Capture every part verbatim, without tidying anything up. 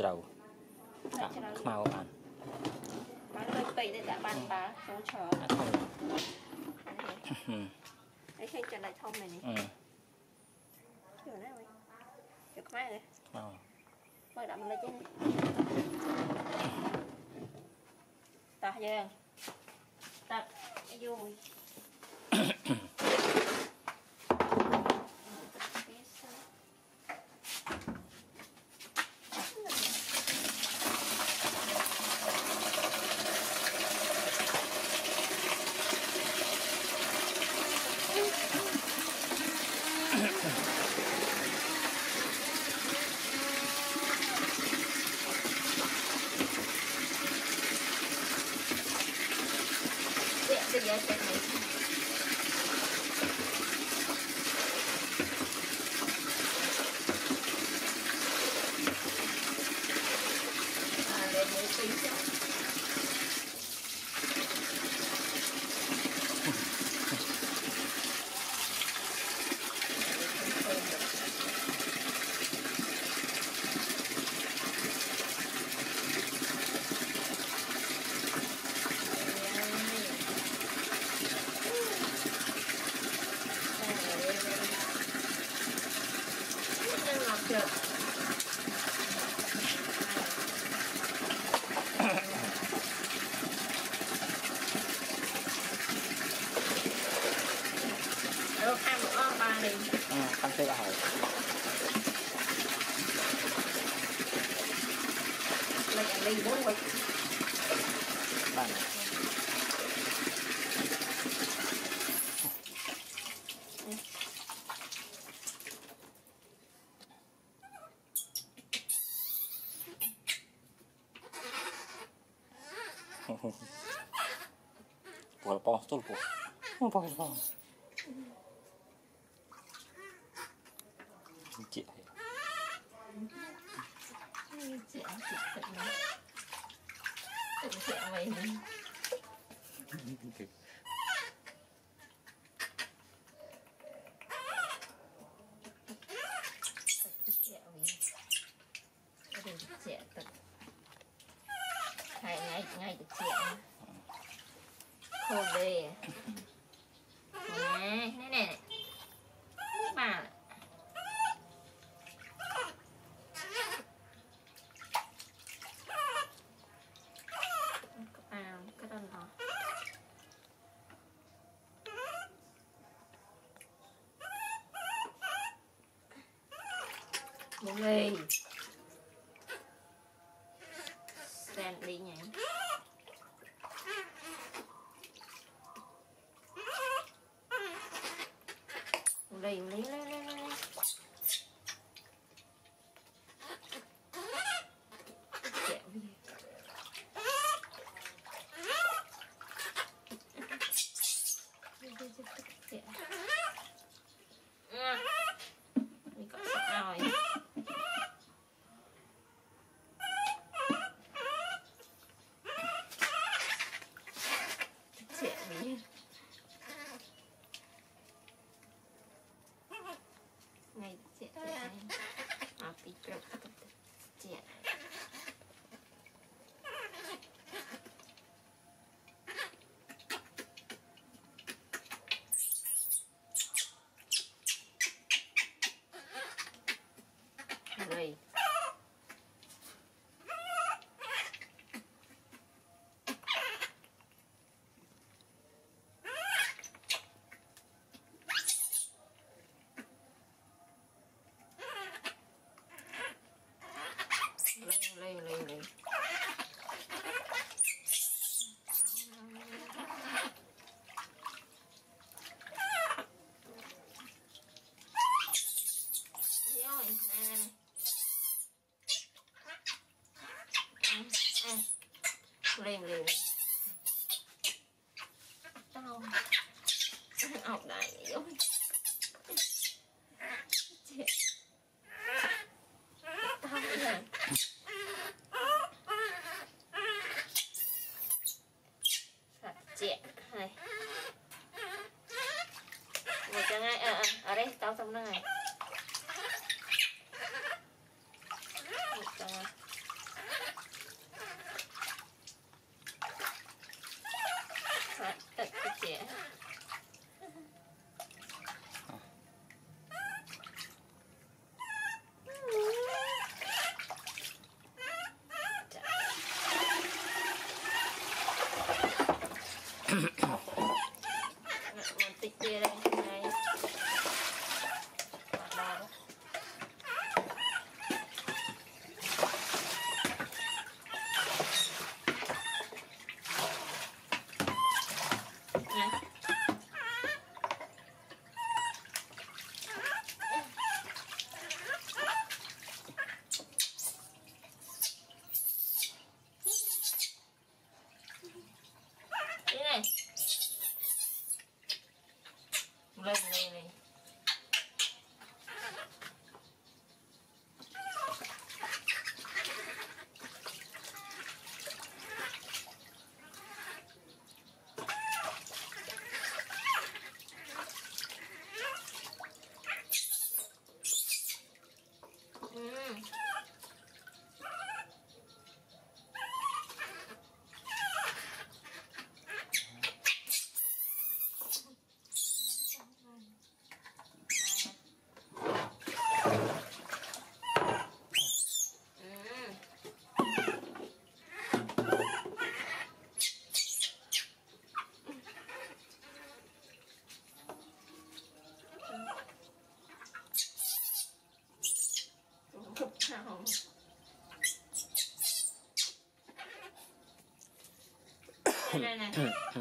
trâu màu ăn bán hơi bậy để đã bán bá trong chợ đấy khi trở lại thông này nè kiểu này rồi kiểu mai này mày đậm lên chứ ta giờ ta vô bây giờ sẽ này à để một tí cho được hai một con ba đi ăn tươi hỏi lấy cả ly bốn bịch bạn Well, boss, don't boss. Oh, boss, boss. Chị thấy. Chị ăn chị thật mà. Tự chị mày này. Trẻ thật hai ngày ngày được trẻ khô bề này này này bà à cái đó hả một ly Stand đi nhỉ lấy lấy lấy lấy lấy kẹo gì mình có sao rồi này chị này à bị trật chị đây lên lên lên lên rồi nè lên lên tao học đại giống tao này chị này một cái ngay à, à, ở đây tao xong đây một cái Một tích kia đây này. Lên đây này. Ừ. Này này.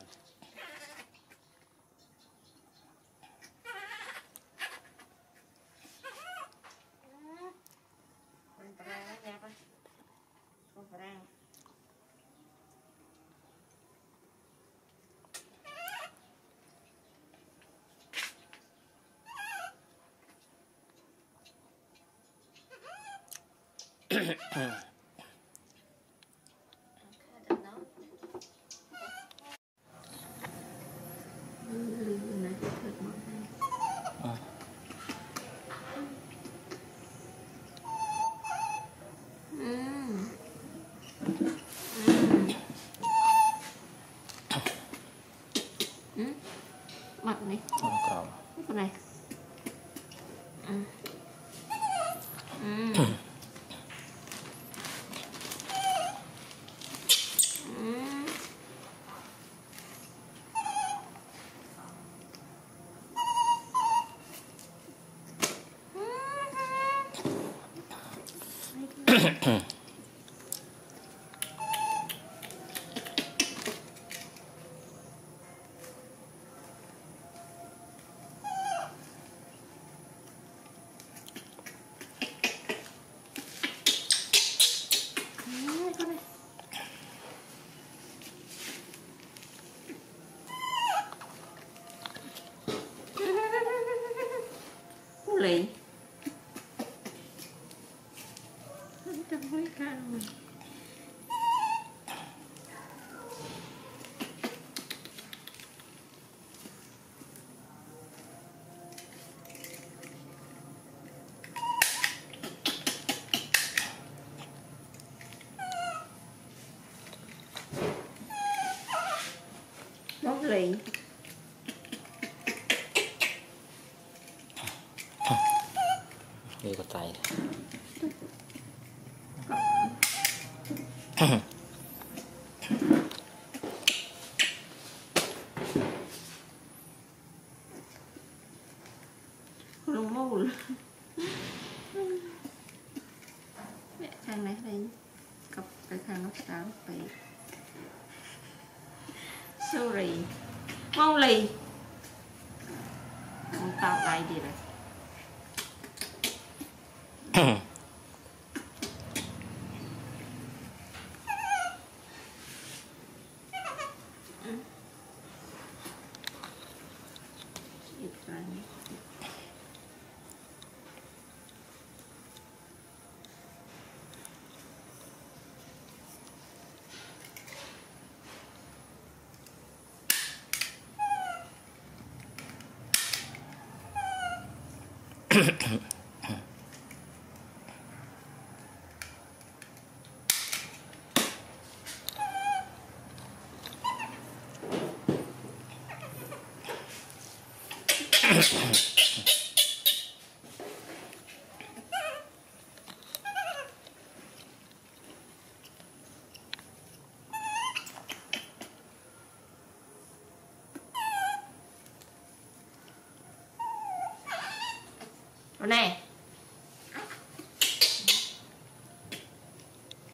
Mặt này. Cái này. Ừ. Ừ. Lì trong mấy khăn món lì đi có tay lông mù mẹ thằng này đây cặp cái thằng nó táo phải sorry mong lì không tao lại gì rồi. con này